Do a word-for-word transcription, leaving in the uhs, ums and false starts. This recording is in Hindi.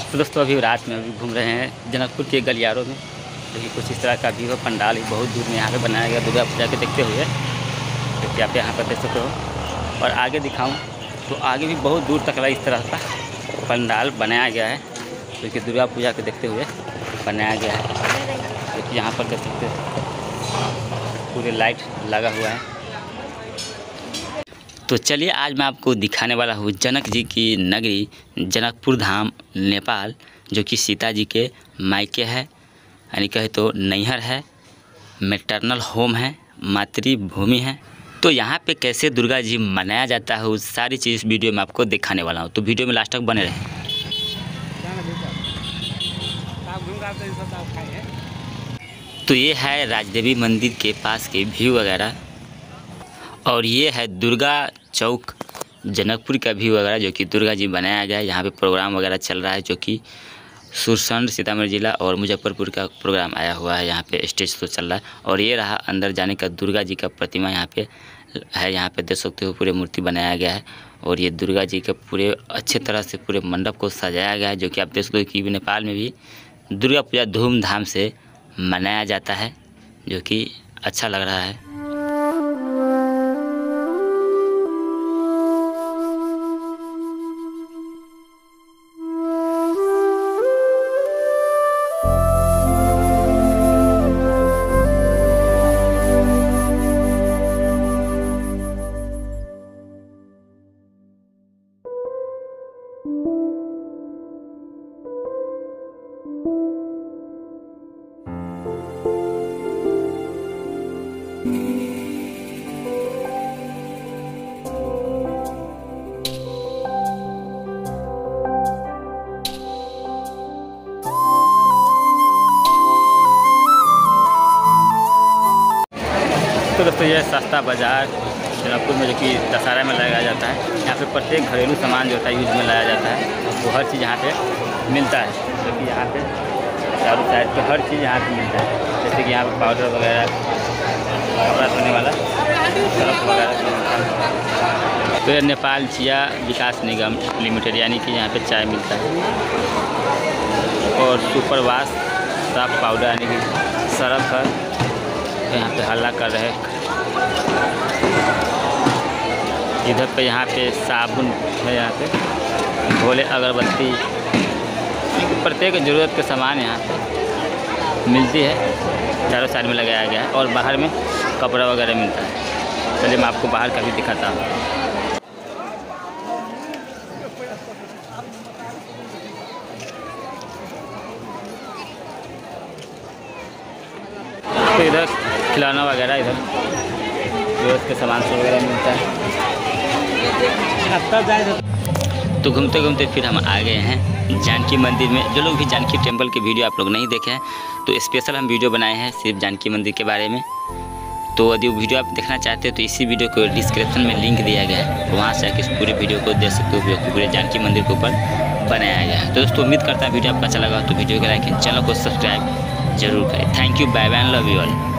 तो दोस्तों अभी रात में अभी घूम रहे हैं जनकपुर के गलियारों में। देखिए कुछ इस तरह का भी हो, पंडाल ही बहुत दूर में यहाँ पे बनाया गया दुर्गा पूजा के देखते हुए। देखिए आप यहाँ पर देख सकते हो। और आगे दिखाऊं तो आगे भी बहुत दूर तक इस तरह का पंडाल बनाया गया है, क्योंकि दुर्गा पूजा के देखते हुए बनाया गया है। देखिए यहाँ पर देख सकते हो पूरे लाइट लगा हुआ है। तो चलिए आज मैं आपको दिखाने वाला हूँ जनक जी की नगरी जनकपुर धाम नेपाल, जो कि सीता जी के मायके है, यानी कहे तो नैहर है, मैटरनल होम है, मातृभूमि है। तो यहाँ पे कैसे दुर्गा जी मनाया जाता है उस सारी चीज़ वीडियो में आपको दिखाने वाला हूँ। तो वीडियो में लास्ट तक बने रहें। तो ये है राजदेवी मंदिर के पास के व्यू वगैरह, और ये है दुर्गा चौक जनकपुर का व्यू वगैरह, जो कि दुर्गा जी बनाया गया है। यहाँ पे प्रोग्राम वगैरह चल रहा है, जो कि सुरसंड सीतामढ़ी जिला और मुजफ्फरपुर का प्रोग्राम आया हुआ है। यहाँ पे स्टेज तो चल रहा है। और ये रहा अंदर जाने का दुर्गा जी का प्रतिमा यहाँ पे है। यहाँ पे देख सकते हो पूरे मूर्ति बनाया गया है। और ये दुर्गा जी के पूरे अच्छे तरह से पूरे मंडप को सजाया गया है, जो कि आप देख सकते हो कि नेपाल में भी दुर्गा पूजा धूमधाम से मनाया जाता है, जो कि अच्छा लग रहा है। तो दोस्तों ये सस्ता बाज़ार जनकपुर में, जो कि दशहरा में लगाया जाता है। यहाँ पे प्रत्येक घरेलू सामान जो होता है यूज में लाया जाता है, वो हर चीज़ यहाँ पे मिलता है। जो कि यहाँ पे चारों साइड पे हर चीज़ यहाँ पे मिलता है, जैसे कि यहाँ पे पाउडर वगैरह, कपड़ा धोने वाला सर्फ वगैरह। तो ये नेपाल चिया विकास निगम लिमिटेड, यानी कि यहाँ पे चाय मिलता है। और सुपर वाश साफ पाउडर, यानी कि सर्फ है। यहाँ पे हल्ला कर रहे हैं। इधर पे यहाँ पे साबुन है, यहाँ पे भोले अगरबत्ती, प्रत्येक ज़रूरत के सामान यहाँ पे मिलती है। चारों साइड में लगाया गया है। और बाहर में कपड़ा वगैरह मिलता है। चलिए मैं आपको बाहर का भी दिखाता हूँ। तो इधर खिलौना वगैरह, इधर ज़रूरत के सामान से वगैरह मिलता है। तो घूमते घूमते फिर हम आ गए हैं जानकी मंदिर में। जो लोग भी जानकी टेम्पल के वीडियो आप लोग नहीं देखे हैं, तो स्पेशल हम वीडियो बनाए हैं सिर्फ जानकी मंदिर के बारे में। तो यदि वो वीडियो आप देखना चाहते हैं तो इसी वीडियो को डिस्क्रिप्शन में लिंक दिया गया है, वहाँ से आकर इस पूरे वीडियो को देख सकते हो, जो पूरे जानकी मंदिर के ऊपर बनाया गया है। तो दोस्तों उम्मीद करता है वीडियो आपको अच्छा लगा, तो वीडियो को लाइक, चैनल को सब्सक्राइब जरूर करें। Thank you, bye bye, love you all.